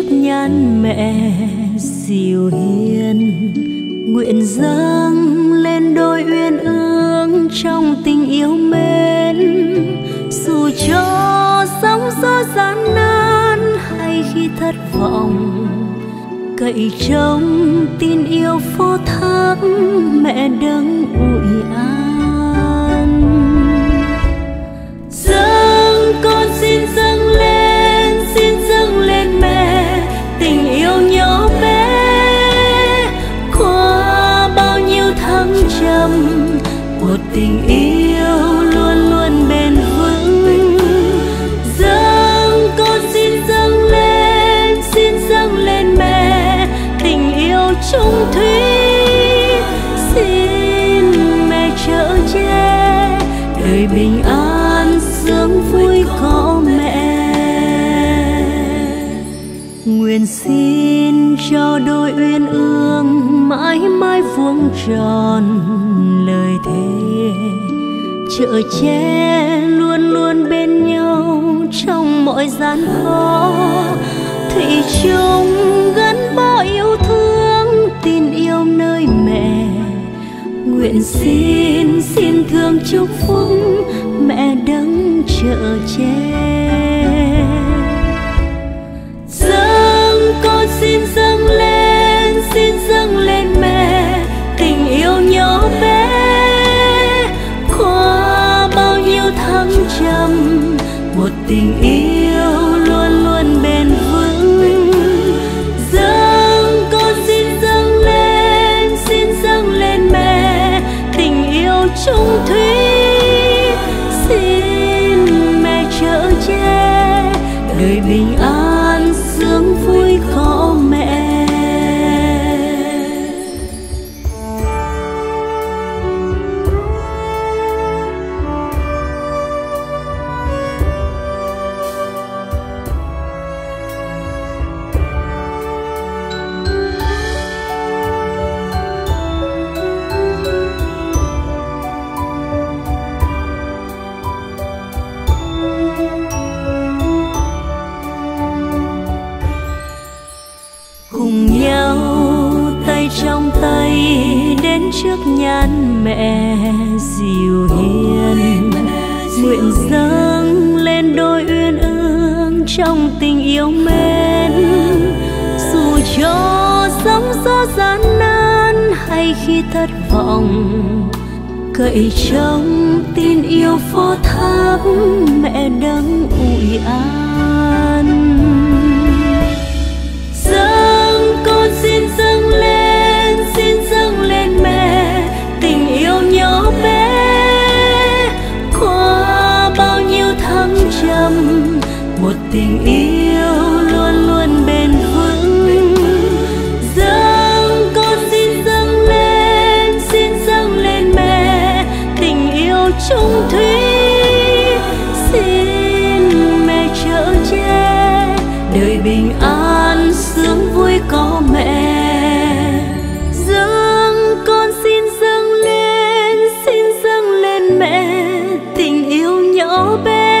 nhan mẹ dịu hiền, nguyện dâng lên đôi uyên ương trong tình yêu mến. Dù cho sóng gió gian nan hay khi thất vọng, cậy trông tin yêu phó thác mẹ đấng ủi an. Dâng con xin dâng lên mẹ tình yêu nhỏ bé, qua bao nhiêu thăng trầm một tình yêu luôn luôn bền vững. Dâng con xin dâng lên mẹ tình yêu chung thủy, xin mẹ chở che đời bình an sướng vui có mẹ. Nguyện xin cho đôi uyên ương mãi mãi vuông tròn lời thề, chở che luôn luôn bên nhau trong mọi gian khó. Thủy chung gắn bó yêu thương tin yêu nơi mẹ. Nguyện xin thương chúc phúc mẹ đấng chở che. Dâng con xin dâng lên mẹ tình yêu nhỏ bé, qua bao nhiêu thăng trầm một tình yêu luôn luôn bền vững. Dâng con xin dâng lên mẹ tình yêu chung thủy, xin mẹ chở che đời bình an sướng vui có mẹ. Cùng nhau tay trong tay đến trước nhan mẹ dịu hiền, nguyện dâng lên đôi uyên ương trong tình yêu mến. Dù cho sóng gió gian nan hay khi thất vọng, cậy trông tin yêu phó thác mẹ đấng ủi an. Con xin dâng lên mẹ tình yêu nhỏ bé, qua bao nhiêu thăng trầm một tình yêu luôn luôn bền vững. Dâng con xin dâng lên mẹ tình yêu chung thủy, xin mẹ chở che đời bình an sướng vui có mẹ. Dâng con xin dâng lên mẹ tình yêu nhỏ bé,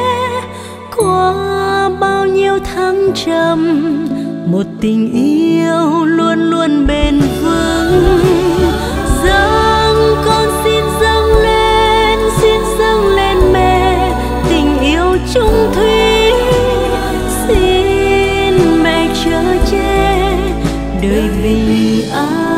qua bao nhiêu thăng trầm một tình yêu luôn luôn bền vững. Dâng con xin dâng lên mẹ tình yêu chung thủy, xin mẹ chở che đời bình an